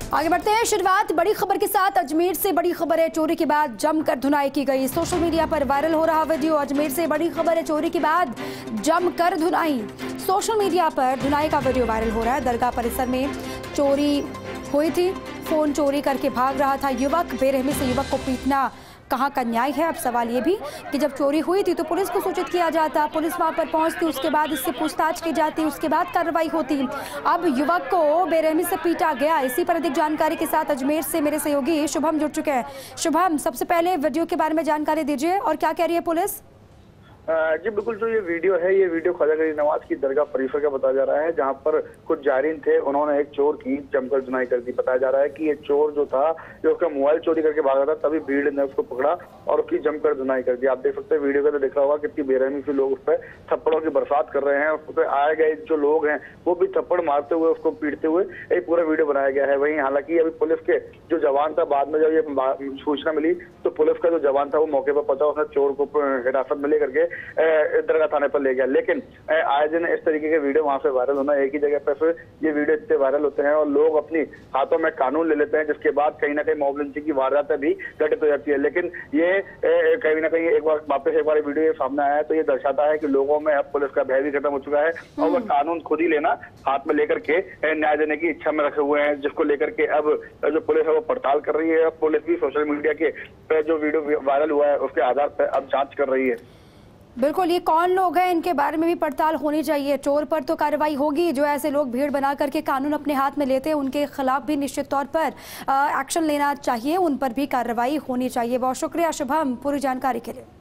आगे बढ़ते हैं। शुरुआत बड़ी खबर के साथ। अजमेर से बड़ी खबर है, चोरी के बाद जमकर धुनाई की गई। सोशल मीडिया पर वायरल हो रहा वीडियो। अजमेर से बड़ी खबर है, चोरी के बाद जमकर धुनाई। सोशल मीडिया पर धुनाई का वीडियो वायरल हो रहा है। दरगाह परिसर में चोरी हुई थी। फोन चोरी करके भाग रहा था युवक। बेरहमी से युवक को पीटना कहाँ का न्याय है? अब सवाल ये भी कि जब चोरी हुई थी तो पुलिस को सूचित किया जाता, पुलिस वहां पर पहुंचती, उसके बाद इससे पूछताछ की जाती, उसके बाद कार्रवाई होती। अब युवक को बेरहमी से पीटा गया। इसी पर अधिक जानकारी के साथ अजमेर से मेरे सहयोगी शुभम जुड़ चुके हैं। शुभम, सबसे पहले वीडियो के बारे में जानकारी दीजिए और क्या कह रही है पुलिस? जी बिल्कुल, जो ये वीडियो है, ये वीडियो ख्वाजा गरीब नवाज की दरगाह परिसर का बताया जा रहा है, जहां पर कुछ जायरीन थे, उन्होंने एक चोर की जमकर धुनाई कर दी। बताया जा रहा है कि ये चोर जो था, जो उसका मोबाइल चोरी करके भागा था, तभी भीड़ ने उसको पकड़ा और उसकी जमकर धुनाई कर दी। आप देख सकते हैं वीडियो का, तो देख रहा होगा कितनी बेरहमी से लोग उस पर थप्पड़ों की बरसात कर रहे हैं। उस पर आए गए जो लोग हैं वो भी थप्पड़ मारते हुए, उसको पीटते हुए एक पूरा वीडियो बनाया गया है। वहीं हालांकि अभी पुलिस के जो जवान था, बाद में जब ये सूचना मिली तो पुलिस का जो जवान था वो मौके पर पहुंचा, उसने चोर को हिरासत में लेकर के दरगाह थाने पर ले गया। लेकिन आए दिन इस तरीके के वीडियो वहां से वायरल होना, एक ही जगह पर फिर ये वीडियो इतने वायरल होते हैं और लोग अपनी हाथों में कानून ले लेते हैं, जिसके बाद कहीं ना कहीं मॉब लिंचिंग की वारदातें भी घटित हो जाती है। लेकिन ये कहीं ना कहीं एक बार वीडियो ये सामने आया है तो ये दर्शाता है कि लोगों में अब पुलिस का भय भी खत्म हो चुका है और वह कानून खुद ही लेना हाथ में लेकर के न्याय देने की इच्छा में रखे हुए हैं, जिसको लेकर के अब जो पुलिस है वो पड़ताल कर रही है। पुलिस भी सोशल मीडिया के जो वीडियो वायरल हुआ है उसके आधार पर अब जांच कर रही है। बिल्कुल, ये कौन लोग हैं इनके बारे में भी पड़ताल होनी चाहिए। चोर पर तो कार्रवाई होगी, जो ऐसे लोग भीड़ बना करके कानून अपने हाथ में लेते हैं उनके खिलाफ भी निश्चित तौर पर एक्शन लेना चाहिए, उन पर भी कार्रवाई होनी चाहिए। बहुत शुक्रिया शुभम पूरी जानकारी के लिए।